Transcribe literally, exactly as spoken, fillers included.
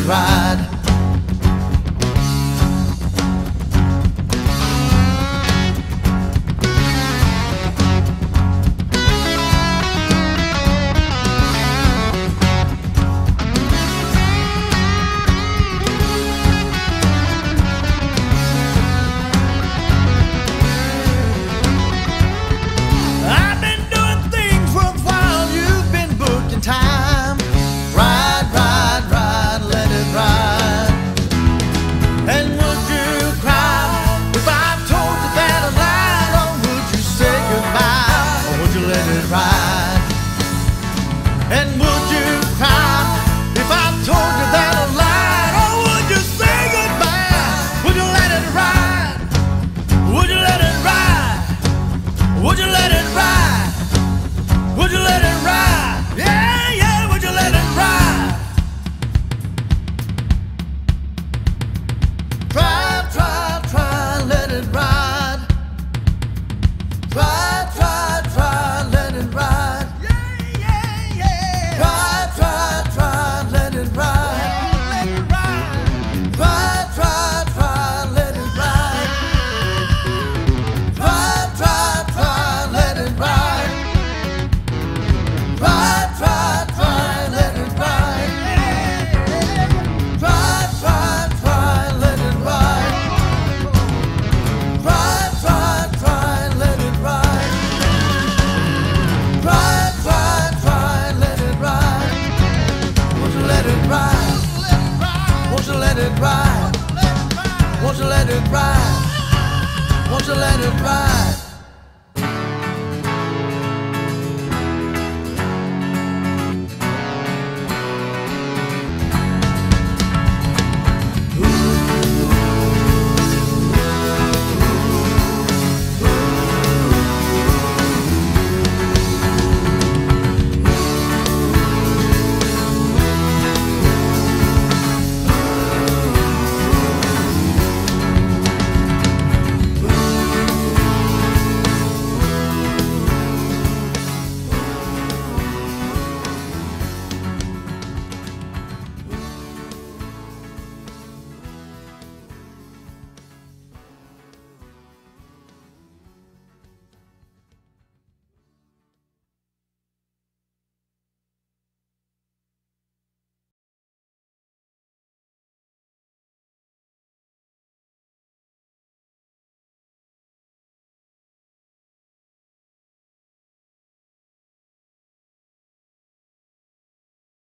ride. Time. Ride, ride, ride, let it ride. And would you cry if I told you that I lied? Or would you say goodbye? Or would you let it ride? And would you cry if I told you that I lied? Or would you say goodbye? Would you let it ride? Would you let it ride? Would you let it ride? Would you let it ride? Yeah! Try, try, try, let it ride. Yeah, yeah, yeah. Try, try, try, let it ride. Let it ride. Try, try, try, let it ride. Try, try, try, let it ride. Try, try, try, let it ride. Try, try, try, let it ride. Try, try, try, let it ride. Try, try, try, let it ride. Won't you let it ride? Won't you let it ride? Won't you let it ride? Won't you let it ride?